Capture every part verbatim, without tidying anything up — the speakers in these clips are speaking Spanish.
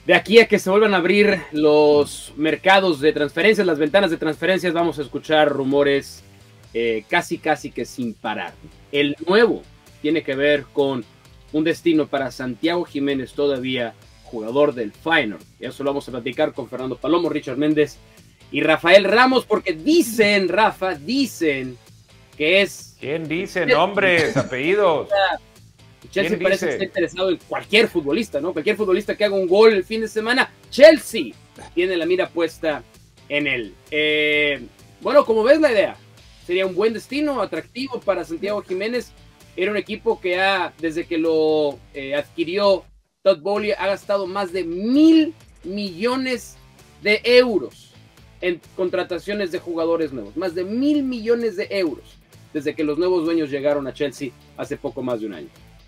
de aquí a que se vuelvan a abrir los mercados de transferencias, las ventanas de transferencias, vamos a escuchar rumores eh, casi casi que sin parar. El nuevo tiene que ver con un destino para Santiago Jiménez, todavía jugador del Feyenoord. Eso lo vamos a platicar con Fernando Palomo, Richard Méndez y Rafael Ramos, porque dicen, Rafa, dicen que es... ¿Quién dice nombres, apellidos? Chelsea parece que está interesado en cualquier futbolista, ¿no? Cualquier futbolista que haga un gol el fin de semana. Chelsea tiene la mira puesta en él. Eh, bueno, como ves la idea, sería un buen destino, atractivo para Santiago Jiménez. Era un equipo que ha, desde que lo eh, adquirió Todd Boehly, ha gastado más de mil millones de euros en contrataciones de jugadores nuevos. Más de mil millones de euros desde que los nuevos dueños llegaron a Chelsea hace poco más de un año.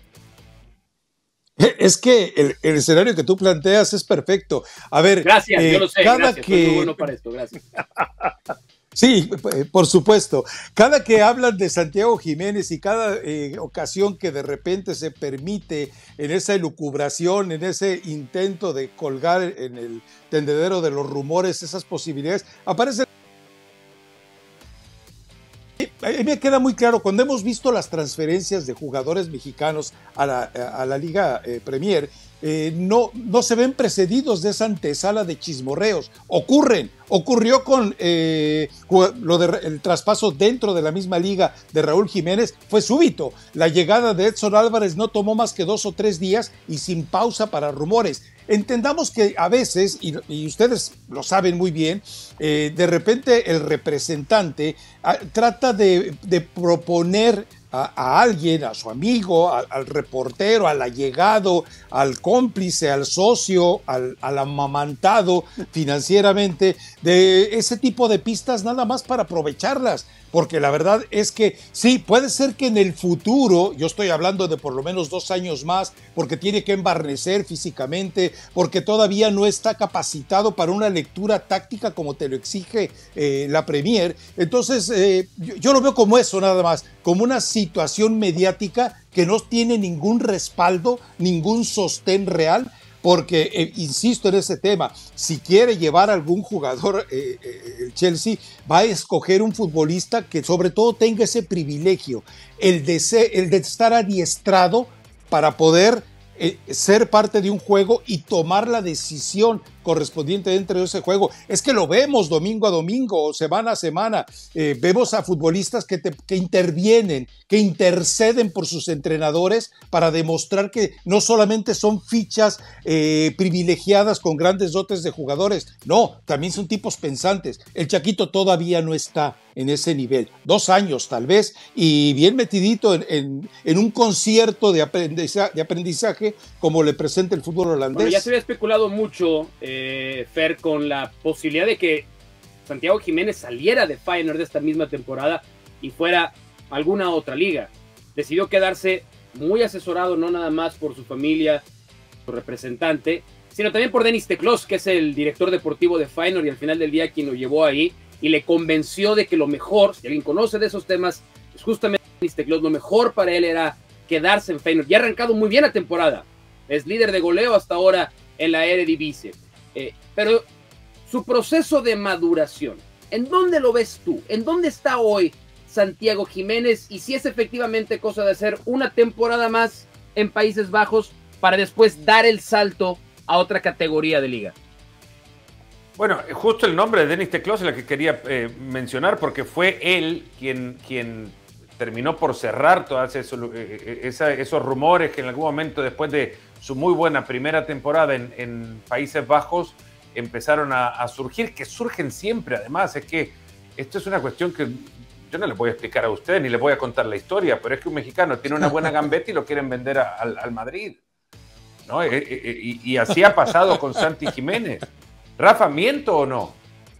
Es que el, el escenario que tú planteas es perfecto. A ver, gracias, eh, yo lo sé, cada gracias, que... muy bueno para esto, gracias. Sí, por supuesto. Cada que hablan de Santiago Jiménez y cada eh, ocasión que de repente se permite en esa elucubración, en ese intento de colgar en el tendedero de los rumores esas posibilidades, aparecen. A mí me queda muy claro, cuando hemos visto las transferencias de jugadores mexicanos a la, a la Liga eh, Premier, eh, no, no se ven precedidos de esa antesala de chismorreos. Ocurren, ocurrió con eh, lo de, el traspaso dentro de la misma liga de Raúl Jiménez, fue súbito. La llegada de Edson Álvarez no tomó más que dos o tres días y sin pausa para rumores. Entendamos que a veces, y, y ustedes lo saben muy bien, eh, de repente el representante a, trata de, de proponer a, a alguien, a su amigo, a, al reportero, al allegado, al cómplice, al socio, al, al amamantado financieramente, de ese tipo de pistas nada más para aprovecharlas. Porque la verdad es que sí, puede ser que en el futuro, yo estoy hablando de por lo menos dos años más, porque tiene que embarnecer físicamente, porque todavía no está capacitado para una lectura táctica como te lo exige eh, la Premier. Entonces, eh, yo, yo lo veo como eso nada más, como una situación mediática que no tiene ningún respaldo, ningún sostén real. Porque, eh, insisto en ese tema, si quiere llevar a algún jugador, eh, eh, el Chelsea va a escoger un futbolista que sobre todo tenga ese privilegio, el de, ser, el de estar adiestrado para poder eh, ser parte de un juego y tomar la decisión correspondiente dentro de ese juego. Es que lo vemos domingo a domingo, semana a semana, eh, vemos a futbolistas que, te, que intervienen, que interceden por sus entrenadores para demostrar que no solamente son fichas eh, privilegiadas con grandes dotes de jugadores, no, también son tipos pensantes. El Chaquito todavía no está en ese nivel, dos años tal vez, y bien metidito en, en, en un concierto de aprendizaje, de aprendizaje como le presenta el fútbol holandés. Bueno, ya se había especulado mucho, eh, Fer, con la posibilidad de que Santiago Jiménez saliera de Feyenoord de esta misma temporada y fuera a alguna otra liga. Decidió quedarse muy asesorado, no nada más por su familia, su representante, sino también por Denis Teclos, que es el director deportivo de Feyenoord y al final del día quien lo llevó ahí y le convenció de que lo mejor, si alguien conoce de esos temas, es justamente Denis Teclos, lo mejor para él era quedarse en Feyenoord. Ya ha arrancado muy bien la temporada, es líder de goleo hasta ahora en la Eredivisie, eh, pero su proceso de maduración, ¿en dónde lo ves tú? ¿En dónde está hoy Santiago Jiménez? Y si es efectivamente cosa de hacer una temporada más en Países Bajos para después dar el salto a otra categoría de liga. Bueno, justo el nombre de Denis Teclos es el que quería eh, mencionar, porque fue él quien, quien terminó por cerrar todos esos, eh, esa, esos rumores que en algún momento, después de su muy buena primera temporada en, en Países Bajos, empezaron a, a surgir, que surgen siempre. Además, es que esto es una cuestión que yo no les voy a explicar a ustedes ni les voy a contar la historia, pero es que un mexicano tiene una buena gambeta y lo quieren vender a, al, al Madrid, ¿no? E, e, y, y así ha pasado con Santi Jiménez. Rafa, ¿miento o no?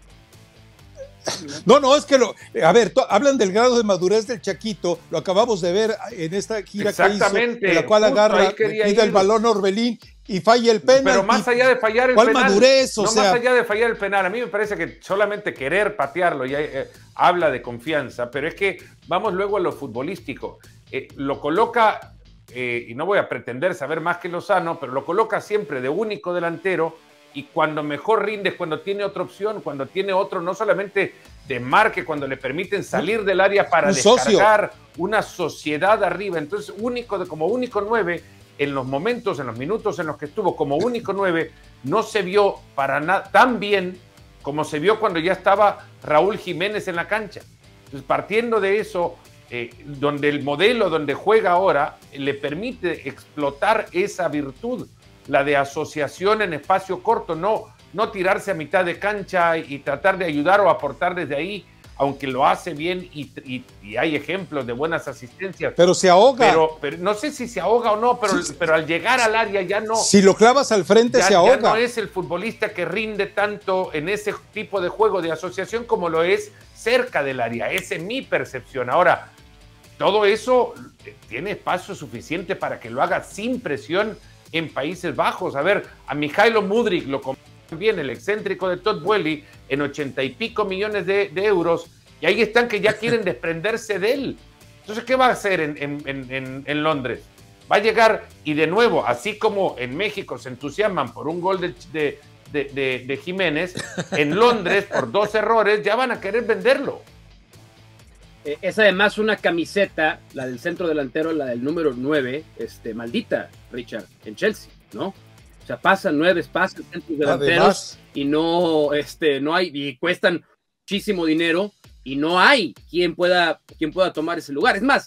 No, no, es que lo, a ver, to, hablan del grado de madurez del Chaquito, lo acabamos de ver en esta gira que hizo, en la cual justo agarra, pide el balón a Orbelín y falla el penal. Pero más allá de fallar el ¿cuál penal, madurez? O no sea, más allá de fallar el penal, a mí me parece que solamente querer patearlo ya eh, habla de confianza, pero es que vamos luego a lo futbolístico. Eh, lo coloca eh, y no voy a pretender saber más que Lozano, pero lo coloca siempre de único delantero, y cuando mejor rinde es cuando tiene otra opción, cuando tiene otro, no solamente de marque, cuando le permiten salir del área para un descargar socio. una sociedad arriba. Entonces, único de, como único nueve, en los momentos, en los minutos en los que estuvo como único nueve, no se vio para nada tan bien como se vio cuando ya estaba Raúl Jiménez en la cancha. Entonces, partiendo de eso, eh, donde el modelo donde juega ahora le permite explotar esa virtud, la de asociación en espacio corto, no, no tirarse a mitad de cancha y, y tratar de ayudar o aportar desde ahí, aunque lo hace bien y, y, y hay ejemplos de buenas asistencias. Pero se ahoga. Pero, pero no sé si se ahoga o no, pero, Sí, pero al llegar al área ya no. Si lo clavas al frente, Ya, se ahoga. ya no es el futbolista que rinde tanto en ese tipo de juego de asociación como lo es cerca del área. Esa es mi percepción. Ahora, todo eso tiene espacio suficiente para que lo haga sin presión en Países Bajos. A ver, a Mijailo Mudryk lo compró bien, el excéntrico de Todd Boehly, en ochenta y pico millones de, de euros, y ahí están que ya quieren desprenderse de él. Entonces, ¿qué va a hacer en, en, en, en Londres? Va a llegar y de nuevo, así como en México se entusiasman por un gol de, de, de, de, de Jiménez, en Londres, por dos errores, ya van a querer venderlo. Eh, es además una camiseta, la del centro delantero, la del número nueve, este, maldita, Richard, en Chelsea, ¿no? O sea, pasan nueve espacios centros delanteros Además, y no, este, no hay, y cuestan muchísimo dinero y no hay quien pueda, quien pueda tomar ese lugar. Es más,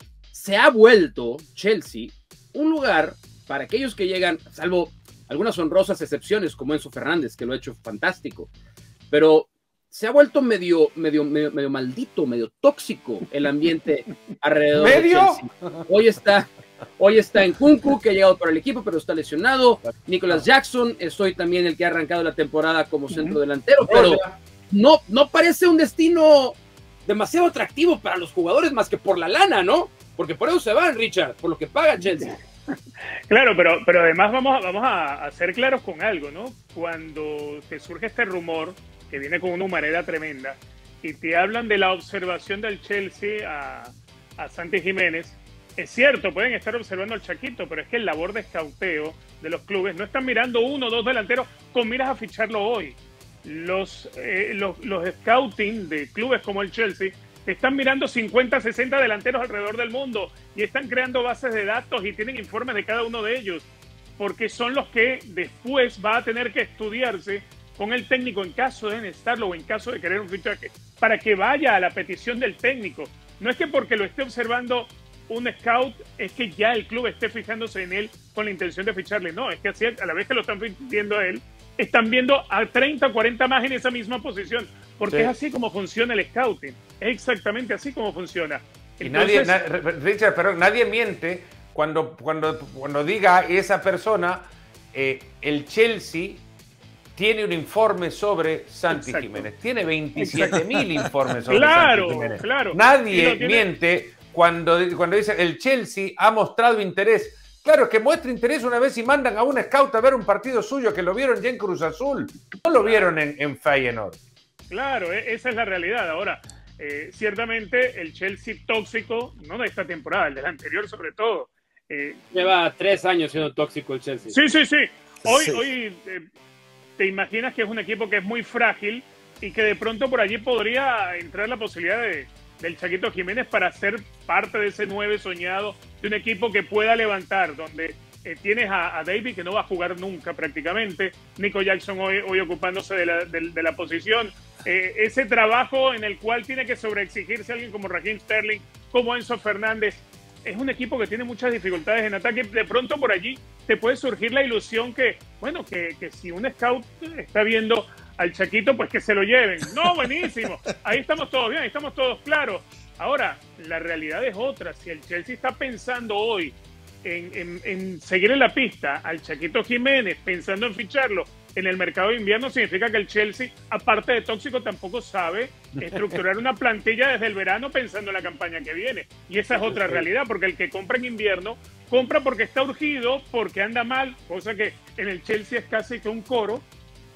se ha vuelto Chelsea un lugar para aquellos que llegan, salvo algunas honrosas excepciones como Enzo Fernández, que lo ha hecho fantástico, pero se ha vuelto medio, medio, medio, medio maldito, medio tóxico el ambiente alrededor ¿Medio? de Chelsea. Hoy está, hoy está en Nkunku, que ha llegado para el equipo, pero está lesionado. Nicholas Jackson, soy también el que ha arrancado la temporada como centro delantero, pero no, no parece un destino demasiado atractivo para los jugadores más que por la lana, ¿no? Porque por eso se van, Richard, por lo que paga Chelsea. Claro, pero, pero además vamos, a, vamos a, a ser claros con algo, ¿no? Cuando te surge este rumor, que viene con una humareda tremenda, y te hablan de la observación del Chelsea a, a Santi Jiménez, es cierto, pueden estar observando al Chaquito, pero es que el labor de escauteo de los clubes no están mirando uno o dos delanteros con miras a ficharlo hoy. Los, eh, los, los scouting de clubes como el Chelsea están mirando cincuenta, sesenta delanteros alrededor del mundo y están creando bases de datos y tienen informes de cada uno de ellos, porque son los que después va a tener que estudiarse con el técnico en caso de necesitarlo o en caso de querer un fichaje, para que vaya a la petición del técnico. No es que porque lo esté observando un scout es que ya el club esté fijándose en él con la intención de ficharle. No, es que así, a la vez que lo están viendo a él, están viendo a treinta o cuarenta más en esa misma posición, porque sí. Es así como funciona el scouting, es exactamente así como funciona. Y Entonces, nadie, na, Richard, pero nadie miente cuando, cuando, cuando diga esa persona, eh, el Chelsea tiene un informe sobre Santi Exacto. Jiménez. Tiene veintisiete mil informes sobre claro, Santi Jiménez. Claro. Nadie tiene... miente cuando, cuando dice el Chelsea ha mostrado interés. Claro, que muestra interés una vez y mandan a un scout a ver un partido suyo, que lo vieron ya en Cruz Azul. No lo vieron en, en Feyenoord. Claro, esa es la realidad. Ahora, eh, ciertamente el Chelsea tóxico, no de esta temporada, el de la anterior sobre todo. Eh, Lleva tres años siendo tóxico el Chelsea. Sí, sí, sí. Hoy, sí. hoy eh, te imaginas que es un equipo que es muy frágil y que de pronto por allí podría entrar la posibilidad de, del Chaquito Jiménez para ser parte de ese nueve soñado, de un equipo que pueda levantar, donde eh, tienes a, a David, que no va a jugar nunca prácticamente, Nico Jackson hoy, hoy ocupándose de la, de, de la posición, eh, ese trabajo en el cual tiene que sobreexigirse alguien como Raheem Sterling, como Enzo Fernández. Es un equipo que tiene muchas dificultades en ataque. De pronto por allí te puede surgir la ilusión que, bueno, que, que si un scout está viendo al Chaquito, pues que se lo lleven. No, buenísimo. Ahí estamos todos bien, ahí estamos todos claros. Ahora, la realidad es otra. Si el Chelsea está pensando hoy en, en, en seguir en la pista al Chaquito Jiménez, pensando en ficharlo en el mercado de invierno, significa que el Chelsea, aparte de tóxico, tampoco sabe estructurar una plantilla desde el verano pensando en la campaña que viene. Y esa es otra realidad, porque el que compra en invierno, compra porque está urgido, porque anda mal, cosa que en el Chelsea es casi que un coro,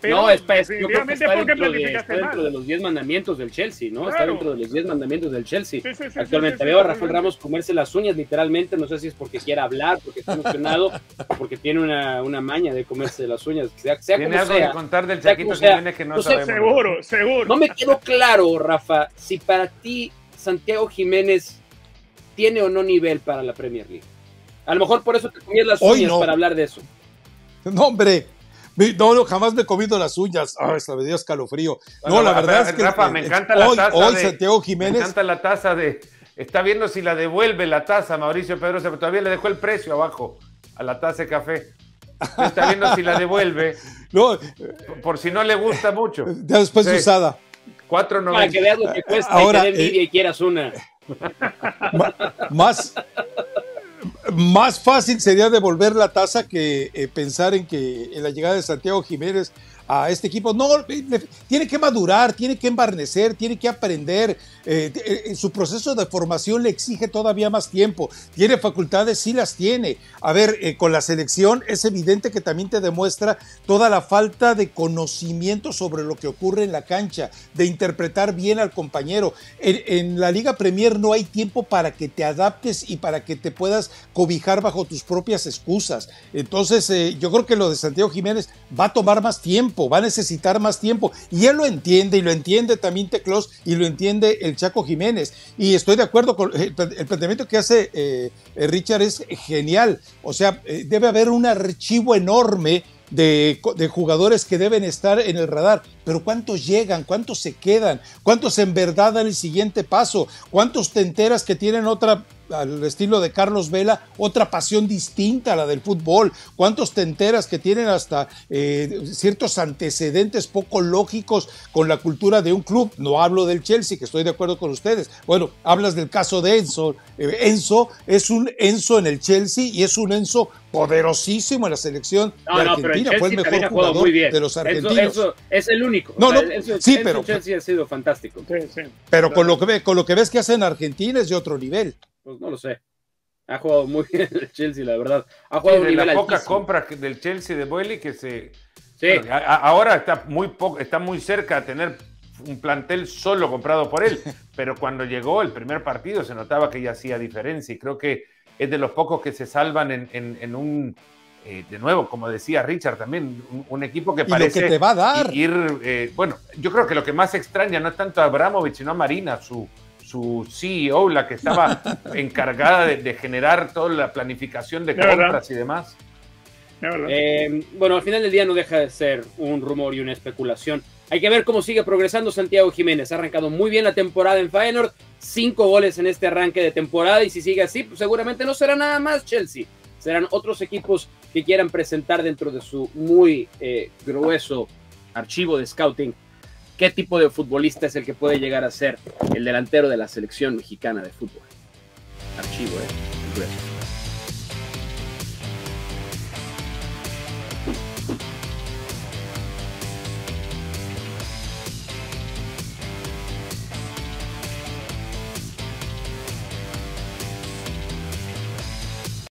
pero no, es, es, yo creo que definitivamente está, porque dentro de, planificaste está dentro mal. de los diez mandamientos del Chelsea, ¿no? Claro. Está dentro de los diez mandamientos del Chelsea. Sí, sí, sí, Actualmente sí, sí, veo a sí, Rafael totalmente. Ramos comerse las uñas literalmente, no sé si es porque quiere hablar, porque está emocionado, porque tiene una, una maña de comerse las uñas, sea, sea Tiene como algo sea. que contar del sea Chaquito como sea. Jiménez que no No sé, sabemos. Seguro, seguro. No me quedó claro, Rafa, si para ti Santiago Jiménez tiene o no nivel para la Premier League. A lo mejor por eso te comías las Hoy uñas no. para hablar de eso. No, hombre. No, no, jamás me he comido las uñas. Ah, esa me dio escalofrío. Bueno, no, la a verdad ver, es que Rafa, eh, me encanta la hoy, taza hoy de- Santiago Me Jiménez. encanta la taza de... Está viendo si la devuelve la taza, Mauricio Pedrosa, pero todavía le dejó el precio abajo a la taza de café. Está viendo si la devuelve, No, por, por si no le gusta mucho. ya después de Sí. usada. cuatro Para que noventa. veas lo que cuesta Ahora, y te dé envidia eh, y quieras una. Ma- más, más fácil sería devolver la taza que eh, pensar en que en la llegada de Santiago Jiménez a este equipo. No, eh, le- tiene que madurar, tiene que embarnecer, tiene que aprender. Eh, eh, su proceso de formación le exige todavía más tiempo. Tiene facultades, sí las tiene. A ver, eh, con la selección es evidente que también te demuestra toda la falta de conocimiento sobre lo que ocurre en la cancha, de interpretar bien al compañero. En, en la Liga Premier no hay tiempo para que te adaptes y para que te puedas cobijar bajo tus propias excusas. Entonces, eh, yo creo que lo de Santiago Jiménez va a tomar más tiempo, va a necesitar más tiempo. Y él lo entiende, y lo entiende también Teclós, y lo entiende el Chaco Jiménez. Y estoy de acuerdo con el, el planteamiento que hace eh, eh, Richard, es genial. O sea, eh, debe haber un archivo enorme de, de jugadores que deben estar en el radar, pero ¿cuántos llegan? ¿Cuántos se quedan? ¿Cuántos en verdad dan el siguiente paso? ¿Cuántos te enteras que tienen otra, al estilo de Carlos Vela, otra pasión distinta a la del fútbol? ¿Cuántos te enteras que tienen hasta eh, ciertos antecedentes poco lógicos con la cultura de un club? No hablo del Chelsea, que estoy de acuerdo con ustedes. Bueno, hablas del caso de Enzo. Eh, Enzo es un Enzo en el Chelsea y es un Enzo poderosísimo en la selección No, de no, pero el Argentina. Fue el Chelsea también mejor ha jugado jugador muy bien. de los Eso, argentinos. eso es el único. No, O sea, no, eso- sí, eso pero- Chelsea ha sido fantástico. Sí, sí. Pero con lo, que ve, con lo que ves que hace en Argentina es de otro nivel. Pues no lo sé. Ha jugado muy bien el Chelsea, la verdad. Ha Sí, jugado a un de nivel las pocas altísimo. compras que- del Chelsea de Boehly que se... Sí. Bueno, a- a- ahora está muy, poco, está muy cerca de tener un plantel solo comprado por él, pero cuando llegó el primer partido se notaba que ya hacía diferencia y creo que es de los pocos que se salvan en, en- en un, eh, de nuevo, como decía Richard también, un, un equipo que Y lo parece que te va a dar. ir, eh, bueno, yo creo que lo que más extraña no es tanto a Abramovich, sino a Marina, su, su C E O, la que estaba encargada de, de generar toda la planificación de De verdad. compras y demás. De verdad. Eh, bueno, al final del día no deja de ser un rumor y una especulación. Hay que ver cómo sigue progresando Santiago Jiménez. Ha arrancado muy bien la temporada en Feyenoord. Cinco goles en este arranque de temporada. Y si sigue así, pues seguramente no será nada más Chelsea. Serán otros equipos que quieran presentar dentro de su muy eh, grueso archivo de scouting qué tipo de futbolista es el que puede llegar a ser el delantero de la selección mexicana de fútbol. Archivo, ¿eh? Grueso.